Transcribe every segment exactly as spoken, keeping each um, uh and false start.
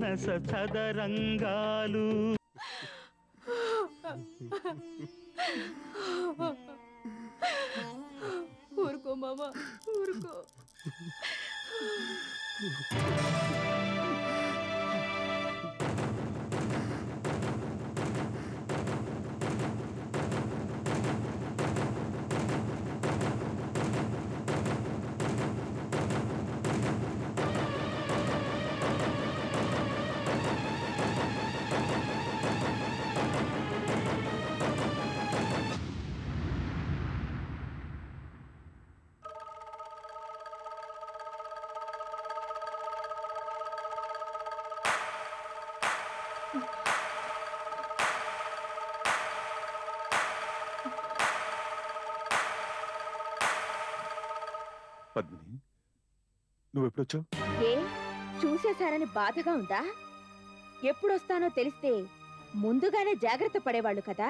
మానస చదరంగాలు. ఊరుకో మామ, ఊరుకో. పద్మిని, నువ్వెప్పుడొచ్చావు? ఏ చూసేశారని బాధగా ఉందా? ఎప్పుడొస్తానో తెలిస్తే ముందుగానే జాగ్రత్త పడేవాళ్ళు కదా.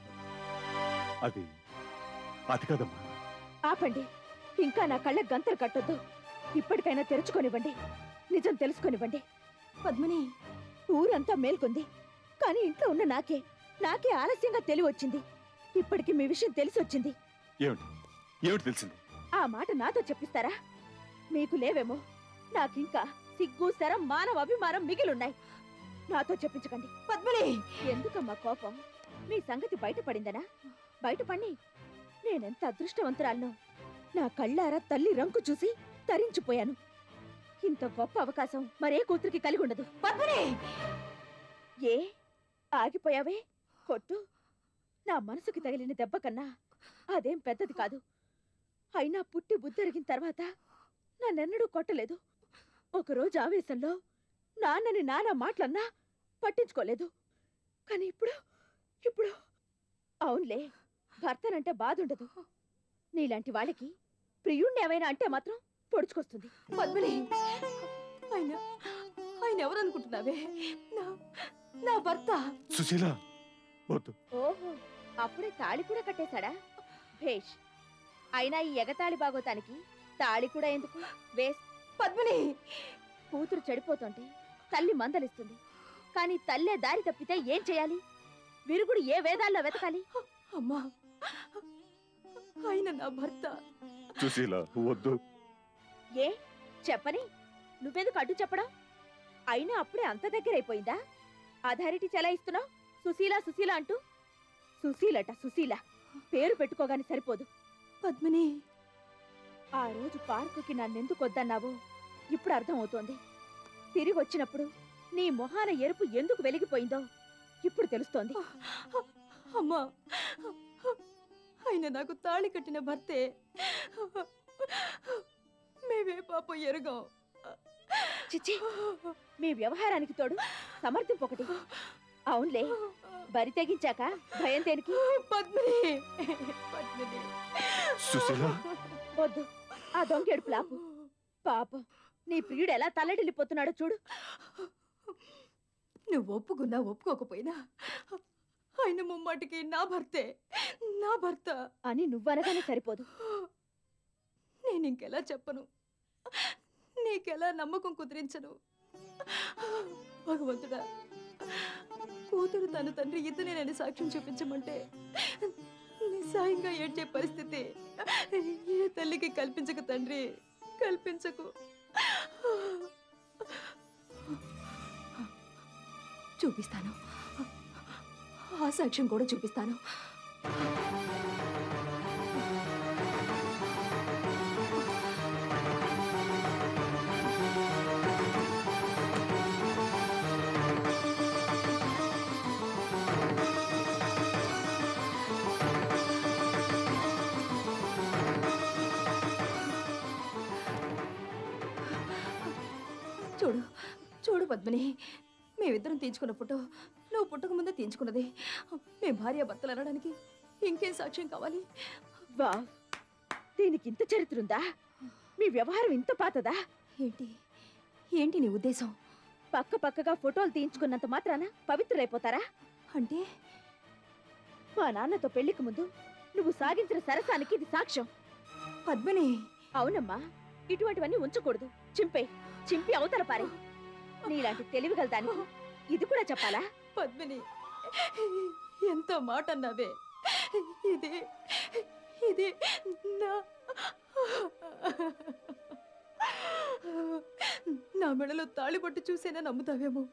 అది అది కదమ్మా. ఆపండి, ఇంకా నా కళ్ళ గంతలు కట్టొద్దు. ఇప్పటికైనా తెరుచుకొనివ్వండి, నిజం తెలుసుకొనివ్వండి. పద్మిని, ఊరంతా మేల్కొంది, కానీ ఇంట్లో ఉన్న నాకే నాకే ఆలస్యంగా తెలివి వచ్చింది. ఇప్పటికి మీ విషయం తెలిసి వచ్చింది. ఏమిటి ఏమిటి తెలిసింది? ఆ మాట నాతో చెప్పిస్తారా? మీకు లేవేమో, నాకింకా సిగ్గు, శరం, మానవ అభిమానం మిగిలున్నాయి. నాతో చెప్పించకండి. పద్మిని, ఎందుకమ్మా కోపం? మీ సంగతి బయటపడిందనా? బయటపడి నేనెంత అదృష్టవంతురాలను. నా కళ్ళారా తల్లి రంకు చూసి తరించిపోయాను. ఇంత గొప్ప అవకాశం మరే కూతురికి కలిగి ఉండదు. పద్మిని! ఏ ఆగిపోయావే? కొట్టు. నా మనసుకి తగిలిన దెబ్బ కన్నా అదేం పెద్దది కాదు. అయినా పుట్టి బుద్ధెరిగిన తర్వాత నన్నెన్నడూ కొట్టలేదు. ఒకరోజు ఆవేశంలో నాన్నని నాన్న మాటలన్నా పట్టించుకోలేదు. కానీ ఇప్పుడు ఇప్పుడు అవునులే, భర్తనంటే బాధుండదు. నీలాంటి వాళ్ళకి ప్రియుణ్ణి ఏమైనా అంటే మాత్రం పొడుచుకొస్తుంది. పద్మిని, ఆయన ఆయన ఎవరనుకుంటున్నావే? నా నా భర్త. సుశీల, వద్దు. ఓహో, అప్పుడే తాళి కూడా కట్టేశాడా? భేష్. అయినా ఈ ఎగతాళి బాగోతానికి తాళి కూడా ఎందుకు? వేస్ట్. పద్మిని, కూతురు చెడిపోతుంటే తల్లి మందలిస్తుంది, కానీ తల్లే దారి తప్పితే ఏం చేయాలి? విరుగుడు ఏ వేదాల్లో వెతకాలి? అమ్మా, ఆయన నా భర్త. సుశీల, వద్దు. ఏ చెప్పని? నువ్వెందుకు అడ్డు చెప్పడం? అయినా అప్పుడే అంత దగ్గరైపోయిందా? అథారిటీ చెలాయిస్తున్నావు సుశీల సుశీల అంటూ. సుశీలట సుశీల, పేరు పెట్టుకోగానే సరిపోదు. పద్మిని, ఆ రోజు పార్కుకి నన్నెందుకు వద్దన్నావో ఇప్పుడు అర్థమవుతోంది. తిరిగి వచ్చినప్పుడు నీ మొహాన ఎరుపు ఎందుకు వెలిగిపోయిందో ఇప్పుడు తెలుస్తోంది. అమ్మా, ఆయన నాకు తాళి కట్టిన భర్తే. మేమే పాపం ఎరుగాం. చిచ్చి, మీ వ్యవహారానికి తోడు సమర్థింపు ఒకటి. అవునులే, బరి తెగించాక భయం దేనికి? పద్మిని, పద్మిని. సుశీల, వద్దు, ఆ దొంగేడుపు లాపు. పాపం, నీ ప్రియుడు ఎలా తల్లడిల్లిపోతున్నాడో చూడు. నువ్వు ఒప్పుకున్నా ఒప్పుకోకపోయినా ఆయన ముమ్మాటికి నా భర్తే, నా భర్త అని నువ్వనగానే సరిపోదు. నేను ఇంకెలా చెప్పను, నీకెలా నమ్మకం కుదిరించను? భగవంతుడా, కూతురు తన తండ్రి ఇతనేనని సాక్ష్యం చూపించమంటే నిస్సాయంగా ఏడ్చే పరిస్థితి ఏ తల్లికి కల్పించకు తండ్రి, కల్పించకు. చూపిస్తాను, ఆ సాక్ష్యం కూడా చూపిస్తాను. చూడు చూడు పద్మిని, మేమిద్దరం తీయించుకున్న ఫోటో నువ్వు పుట్టక ముందే తీయించుకున్నది. మేము భార్య భర్తలు అనడానికి ఇంకేం సాక్ష్యం కావాలి? వా, దీనికి ఇంత చరిత్ర ఉందా? మీ వ్యవహారం ఇంత పాతదా? ఏంటి ఏంటి నీ ఉద్దేశం? పక్క పక్కగా ఫోటోలు తీయించుకున్నంత మాత్రాన పవిత్రులైపోతారా? అంటే మా నాన్నతో పెళ్లికి ముందు నువ్వు సాగించిన సరసానికి ఇది సాక్ష్యం. పద్మిని, అవునమ్మా, ఇటువంటివన్నీ ఉంచకూడదు. చింపే చింపి అవతల పారే. నీలాంటి తెలివిగల దానికి ఇది కూడా చెప్పాలా? పద్మిని, ఎంతో మాట అన్నావే. ఇది ఇది నా నా మెడలో తాళిబొట్టు చూసేనా నమ్ముతావేమో.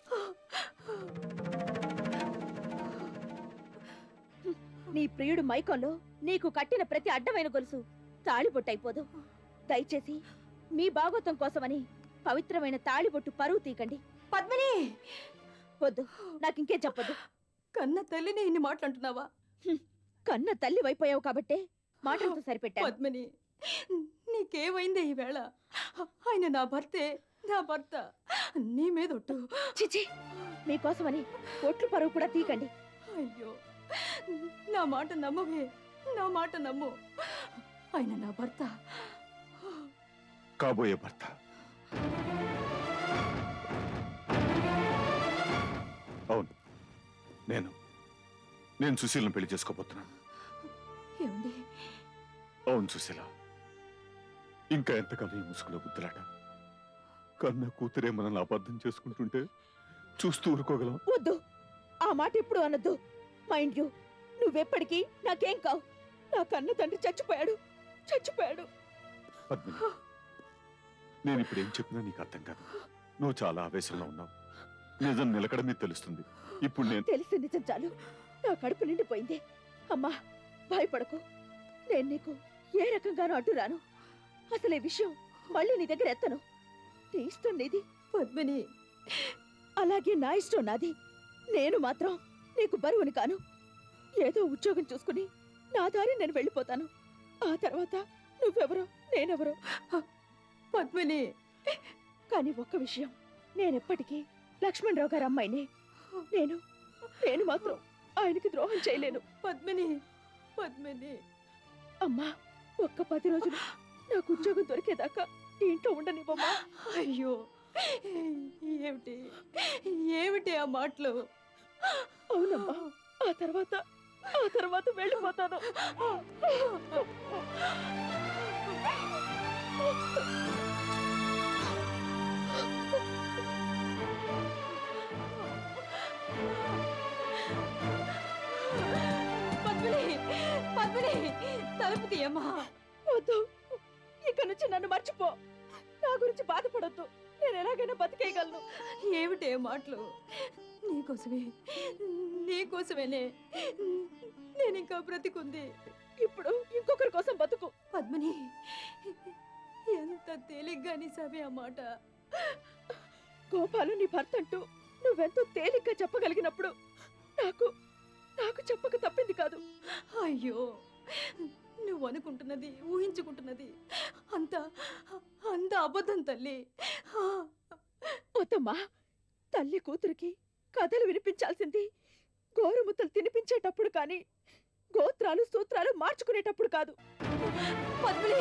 నీ ప్రియుడు మైకంలో నీకు కట్టిన ప్రతి అడ్డమైన గొలుసు తాళిబొట్టయిపోదు. దయచేసి మీ భాగోతం కోసమని పవిత్రమైన తాళిబొట్టు పరువు తీకండి. పద్మిని, వద్దు, నాకింకేం చెప్పొద్దు. కన్న తల్లిని ఇన్ని మాటలంటున్నావా? కన్న తల్లి వైపోయావు కాబట్టే మాటలతో సరిపెట్టా. పద్మిని, నీకేమైందే ఈవేళ? ఆయన నా భర్తే, నా భర్త. నీ మీద ఒట్టు. చిచి, మీకోసమని ఒట్లు పరువు కూడా తీకండి. అయ్యో, నా మాట నమ్మవే, నా మాట నమ్ము. ఆయన నా భర్త, కాబోయే భర్త. అవును, నేను నేను సుశీలను పెళ్లి చేసుకోబోతున్నాను. ఏమండి? అవును సుశీల, ఇంకా ఎంతకాలం ఈ ముసుగులో బుద్ధులాట? కన్న కూతురే మనల్ని అబద్ధం చేసుకుంటుంటే చూస్తూ ఊరుకోగలం? వద్దు, ఆ మాట ఎప్పుడు అనొద్దు. మైండ్ యూ, నువ్వెప్పటికీ నాకేం కావు. నా కన్న తండ్రి చచ్చిపోయాడు, చచ్చిపోయాడు. పద్మిని, నేను ఇప్పుడు ఏం చెప్పినా నీకు అర్థం కాదు. నువ్వు చాలా ఆవేశంలో ఉన్నావు. నిజం నిలకడ మీద తెలుస్తుంది. ఇప్పుడు నేను తెలిసి నిజం చాలు, నా కడుపు నిండిపోయింది. అమ్మా, భయపడకు. నేను నీకు ఏ రకంగానూ అడ్డు రాను. అసలు ఈ విషయం మళ్ళీ నీ దగ్గర ఎత్తను. నీ ఇష్టం నీది పద్మిని. అలాగే నా ఇష్టం నాది. నేను మాత్రం నీకు బరువుని కాను. ఏదో ఉద్యోగం చూసుకుని నా దారి నేను వెళ్ళిపోతాను. ఆ తర్వాత నువ్వెవరో నేనెవరో. పద్మిని, కానీ ఒక్క విషయం, నేనెప్పటికీ లక్ష్మణరావు గారి అమ్మాయినే. నేను నేను మాత్రం ఆయనకి ద్రోహం చేయలేను. పద్మిని, పద్మిని. అమ్మా, ఒక్క పది రోజులు నాకు ఉద్యోగం దొరికేదాకా ఈ ఇంట్లో ఉండనివ్వమ్మా. అయ్యో, ఏమిటి ఏమిటి ఆ మాటలు? అవునమ్మా, ఆ తర్వాత ఆ తర్వాత వెళ్ళిపోతాను. పద్మిని, పద్మిని, తలుపు తీయమ్మా. వద్దు, ఇక నుంచి నన్ను మర్చిపో. నా గురించి బాధపడొద్దు. నేను ఎలాగైనా బతికేయగలను. ఏమిటే మాటలు? నీకోసమే, నీకోసమేనే నేను ఇంకా బ్రతికుంది. ఇప్పుడు ఇంకొకరి కోసం బతుకు. పద్మిని, ఎంత తేలిగ్గా నిసావే ఆ మాట. గోపాలు నీ భర్త అంటూ నువ్వెంతో తేలిగ్గా చెప్పగలిగినప్పుడు నాకు నాకు చెప్పక తప్పింది కాదు. అయ్యో, నువ్వు అనుకుంటున్నది, ఊహించుకుంటున్నది అంత అంత అబద్ధం తల్లి. వద్దమ్మా, తల్లి కూతురికి కథలు వినిపించాల్సింది గోరుముద్దలు తినిపించేటప్పుడు కానీ గోత్రాలు సూత్రాలు మార్చుకునేటప్పుడు కాదు. పద్మిని,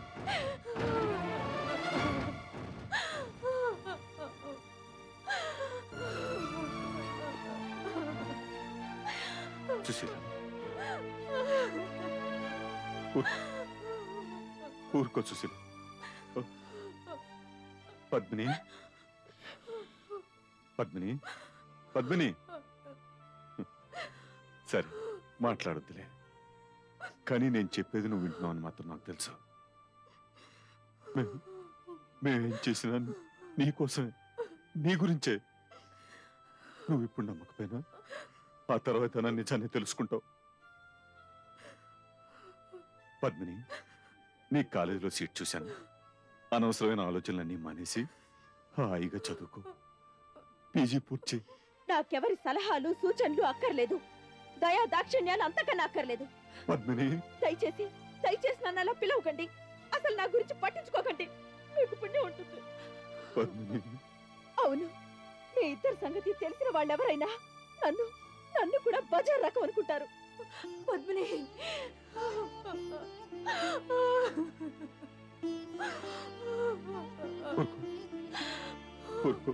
సుశీల, ఊరుకో సుశీల. పద్మిని, పద్మిని, పద్మిని. సరే, మాట్లాడొద్దులే. కానీ నేను చెప్పేది నువ్వు వింటున్నావు అని మాత్రం నాకు తెలుసు. మేము మేమేం చేసినా నీకోసమే, నీ గురించే. నువ్వు ఇప్పుడు నమ్మకపోయినా ఆ తర్వాత నా నిజాన్ని తెలుసుకుంటావు. పద్మిని, నీ కాలేజీలో సీట్ చూశాను. అనవసరమైన ఆలోచనలన్నీ మానేసి హాయిగా చదువుకో. పీజీ పూర్తి. నాకెవరి సలహాలు సూచనలు అక్కర్లేదు. దయా దాక్షిణ్యాలు అంతకన్నా అక్కర్లేదు. పద్మిని, దయచేసి దయచేసి నన్ను అలా పిలవకండి. అసలు నా గురించి పట్టించుకోకండి. మీకు పుణ్యం ఉంటుంది. పద్మిని. అవును, మీ ఇద్దరు సంగతి తెలిసిన వాళ్ళెవరైనా నన్ను నన్ను కూడా బజార్ రకం అనుకుంటారు. పద్మిని, ఊరుకో, ఊరుకో.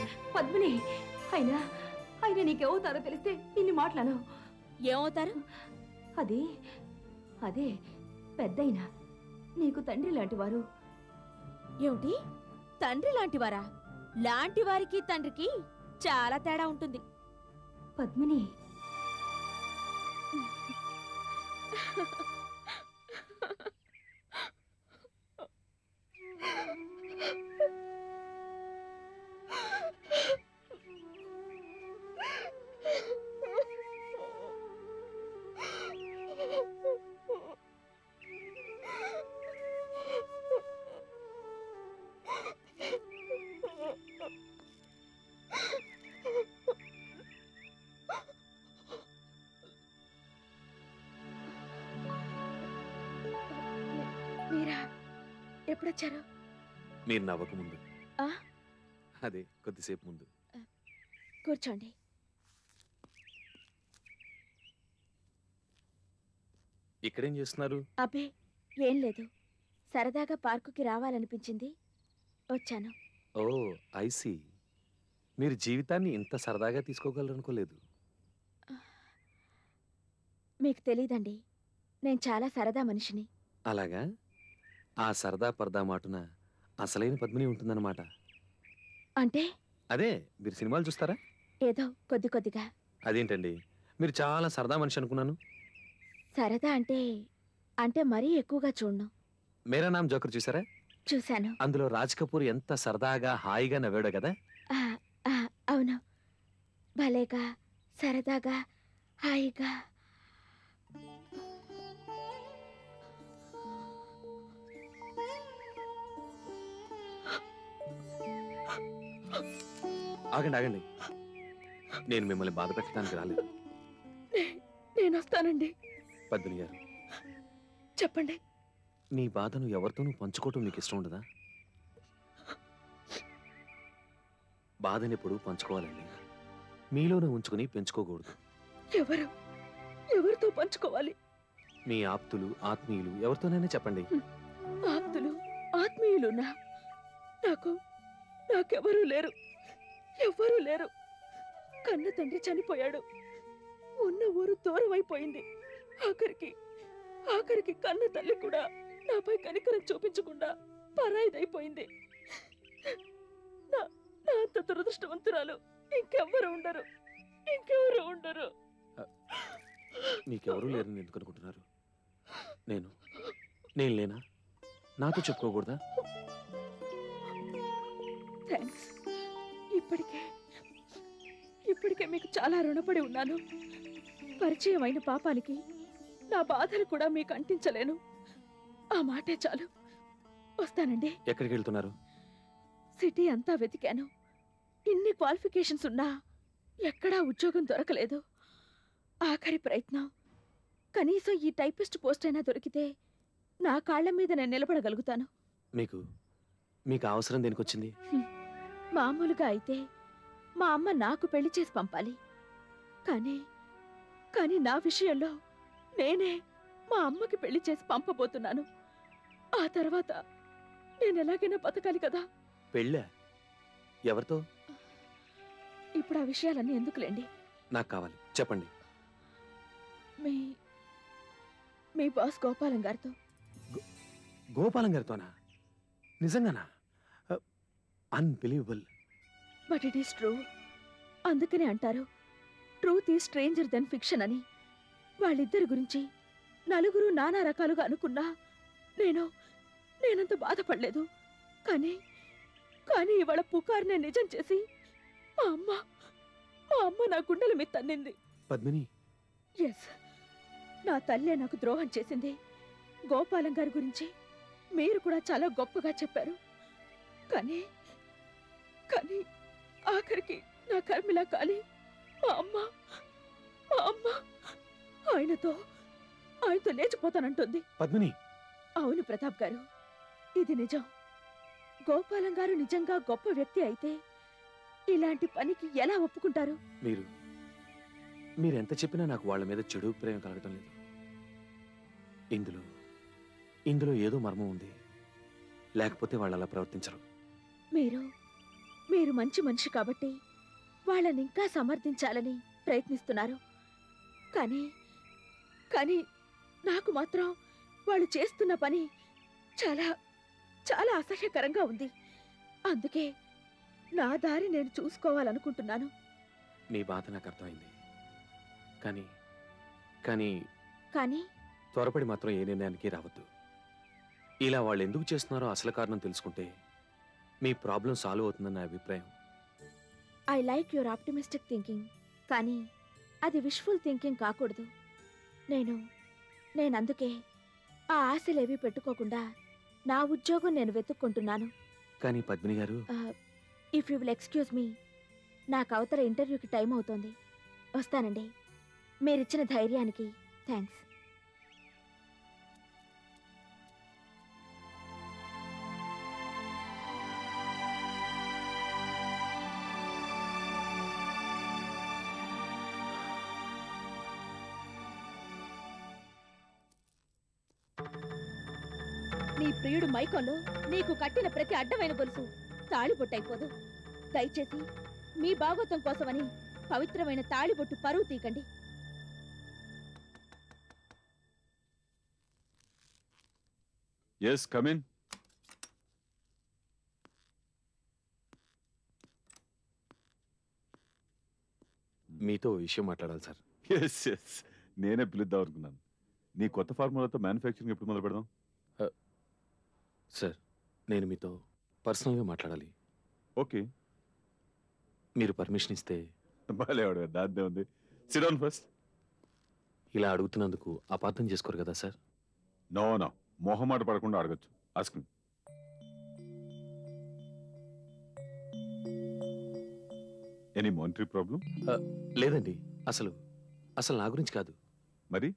పద్మిని అయినా అయినా నీకేమవుతారో తెలిస్తే ఇన్ని మాట్లాను. ఏమవుతారు? అది అదే పెద్దయినా నీకు తండ్రి లాంటి వారు. ఏమిటి? తండ్రి లాంటివారా? లాంటి వారికి తండ్రికి చాలా తేడా ఉంటుంది. పద్మిని మీరా ఎప్పుడొచ్చారు? మీరు నవ్వకముందు. ఆ? అదే కొద్దిసేపు ముందు. కూర్చోండి. ఇక్కడేం చేస్తున్నారు? అబ్బే ఏం లేదు, సరదాగా పార్కుకి రావాలనిపించింది, వచ్చాను. Oh I see. మీరు జీవితాన్ని ఇంత సరదాగా తీసుకోగలరనుకోలేదు. మీకు తెలీదండి, నేను చాలా సరదా మనిషిని. అలాగా? ఆ సరదా పరదా మాటున అసలైన పద్మిని ఉంటుందన్నమాట. అంటే అదే, మీరు సినిమాలు చూస్తారా? ఏదో కొద్ది కొద్దిగా. అదేంటండి, మీరు చాలా సరదా మనిషి అనుకున్నాను. సరదా అంటే అంటే మరీ ఎక్కువగా చూడను. మేరా నామ్ జోకర్ చూసారా? చూశాను. అందులో రాజ్ కపూర్ ఎంత సరదాగా హాయిగా నవ్వాడో కదా. ఆ, ఆ, అవును, భలేగా సరదాగా హాయిగా. ఆగండి ఆగండి, నేను మిమ్మల్ని బాధ పెట్టడానికి రాలేదు. నేను వస్తానండి. పద్మిని గారు, చెప్పండి. మీ బాధను ఎవరితోనూ పంచుకోవటం మీకు ఇష్టం ఉండదా? బాధనెప్పుడు పంచుకోవాలండి, మీలోనే ఉంచుకుని పెంచుకోకూడదు. ఎవరు ఎవరితో పంచుకోవాలి? మీ ఆప్తులు ఆత్మీయులు ఎవరితోనైనా చెప్పండి. ఆప్తులు ఆత్మీయులున్నా నాకు నాకెవరూ లేరు, ఎవ్వరూ లేరు. కన్న తండ్రి చనిపోయాడు, ఉన్న ఊరు దూరం అయిపోయింది. ఆఖరికి ఆఖరికి కన్న తల్లి కూడా నాపై కనికరం చూపించకుండా పరాయిదైపోయింది. నా నా అంత దురదృష్టవంతురాలు ఇంకెవ్వరు ఉండరు, ఇంకెవరు ఉండరు. మీకెవరూ లేరని ఎందుకు అనుకుంటున్నారు? నేను నేను లేనా? నాతో చెప్పుకోకూడదా? థ్యాంక్స్. ఇప్పటికే ఇప్పటికే మీకు చాలా రుణపడి ఉన్నాను. పరిచయం అయిన పాపానికి నా బాధలు కూడా మీకు అంటించలేను. ఆ మాటే చాలు. వస్తానండి. ఎక్కడికి వెళ్తున్నారు? సిటీ అంతా వెతికాను, ఇన్ని క్వాలిఫికేషన్స్ ఉన్నా ఎక్కడా ఉద్యోగం దొరకలేదు. ఆఖరి ప్రయత్నం, కనీసం ఈ టైపిస్ట్ పోస్ట్ అయినా దొరికితే నా కాళ్ల మీద నేను నిలబడగలుగుతాను. మీకు మీకు అవసరం దేనికి వచ్చింది? మామూలుగా అయితే మా అమ్మ నాకు పెళ్లి చేసి పంపాలి, కానీ కానీ నా విషయంలో నేనే మా అమ్మకి పెళ్లి చేసి పంపబోతున్నాను. ఆ తర్వాత నేను ఎలాగైనా బతకాలి కదా. పెళ్ళా? ఎవరితో? ఇప్పుడు ఆ విషయాలన్నీ ఎందుకులేండి. నాకు కావాలి, చెప్పండి. మీ మీ బాస్ గోపాలం గారితో. గోపాలం గారితోనా? నిజంగానా? Unbelievable. But it is true. అందుకనే అంటారు truth is stranger than fiction అని. వాళ్ళిద్దరి గురించి నలుగురు నానా రకాలుగా అనుకున్నా నేను నేనంత బాధపడలేదు. కానీ కానీ ఇవాళ పుకార్నే నిజం చేసి మా అమ్మ మా అమ్మ నా గుండెల మీద తన్నింది. పద్మిని, ఎస్, నా తల్లే నాకు ద్రోహం చేసింది. గోపాలం గారి గురించి మీరు కూడా చాలా గొప్పగా చెప్పారు, కానీ కానీ ఆఖరికి నా కర్మిలా కానీ మా అమ్మ మా అమ్మ ఆయనతో ఆయనతో లేచిపోతానంటుంది. పద్మిని. అవును ప్రతాప్ గారు, ఇది నిజం. గోపాలం గారు నిజంగా గొప్ప వ్యక్తి అయితే ఇలాంటి పనికి ఎలా ఒప్పుకుంటారు? మీరు మీరెంత చెప్పినా నాకు వాళ్ళ మీద చెడు ప్రేమ కలగటం లేదు. ఇందులో ఇందులో ఏదో మర్మం ఉంది, లేకపోతే వాళ్ళు అలా ప్రవర్తించరు. మీరు మీరు మంచి మనిషి కాబట్టి వాళ్ళని ఇంకా సమర్థించాలని ప్రయత్నిస్తున్నారు. కానీ కానీ నాకు మాత్రం వాళ్ళు చేస్తున్న పని చాలా చాలా అసహ్యకరంగా ఉంది. అందుకే నా దారి నేను చూసుకోవాలనుకుంటున్నాను. మీ బాధ నాకు అర్థమైంది. కానీ కానీ కానీ త్వరపడి మాత్రం ఏ నిర్ణయానికి రావద్దు. ఇలా వాళ్ళు ఎందుకు చేస్తున్నారో అసలు కారణం తెలుసుకుంటే మీ ప్రాబ్లం సాల్వ్ అవుతుందన్న అభిప్రాయం. I like your optimistic thinking, కానీ అది విష్ఫుల్ థింకింగ్ కాకూడదు. నేను నేను అందుకే ఆ ఆశలేవి పెట్టుకోకుండా నా ఉద్యోగం నేను వెతుక్కుంటున్నాను. కానీ Padmini garu, if you will excuse me, నాకు అవతల ఇంటర్వ్యూకి టైం అవుతోంది. వస్తానండి. మీరిచ్చిన ధైర్యానికి థ్యాంక్స్. నీ ప్రియుడు మైకంలో నీకు కట్టిన ప్రతి అడ్డమైన గొలుసు తాళిబొట్టయిపోదు. దయచేసి మీ భాగోతం కోసమని పవిత్రమైన తాళిబొట్టు పరువు తీకండి. Yes, come in. మీతో ఓ విషయం మాట్లాడాలి సార్. ఎస్ ఎస్ నేనే పిలుద్దాం అనుకున్నాను. నీ కొత్త ఫార్ములాతో మ్యానుఫ్యాక్చరింగ్ ఎప్పుడు మొదలు పెడదాం? సార్, నేను మీతో పర్సనల్గా మాట్లాడాలి. ఓకే, మీరు పర్మిషన్ ఇస్తే. బాలేవాడు, దాంతే ఉంది. Sit down first. ఇలా అడుగుతున్నందుకు అపార్థం చేసుకోరు కదా సార్? నో నో, మొహమాట పడకుండా అడగచ్చు. ఆస్క్. Any monetary problem? లేదండి, అసలు అసలు నా గురించి కాదు. మరి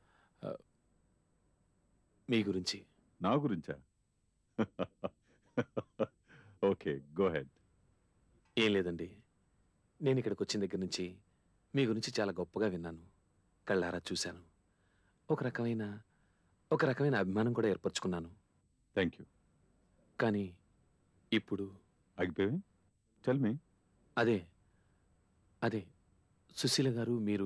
మీ గురించి. నా గురించా? Okay, go head. ఏం లేదండి, నేను ఇక్కడికి వచ్చిన దగ్గర నుంచి మీ గురించి చాలా గొప్పగా విన్నాను, కళ్ళారా చూశాను. ఒక రకమైన ఒక రకమైన అభిమానం కూడా ఏర్పరచుకున్నాను. Thank you. కానీ ఇప్పుడు ఆగిపోయి టెల్ మీ. అదే అదే సుశీల గారు, మీరు.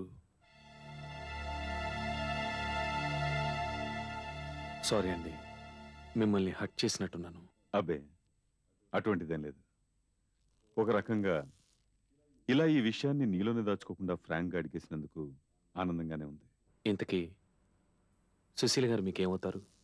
సారీ అండి, మిమ్మల్ని హర్ట్ చేసినట్టున్నాను. అబ్బే, అటువంటిదేం లేదు. ఒక రకంగా ఇలా ఈ విషయాన్ని నీలోనే దాచుకోకుండా ఫ్రాంక్గా అడిగేసినందుకు ఆనందంగానే ఉంది. ఇంతకీ సుశీల గారు మీకేమవుతారు?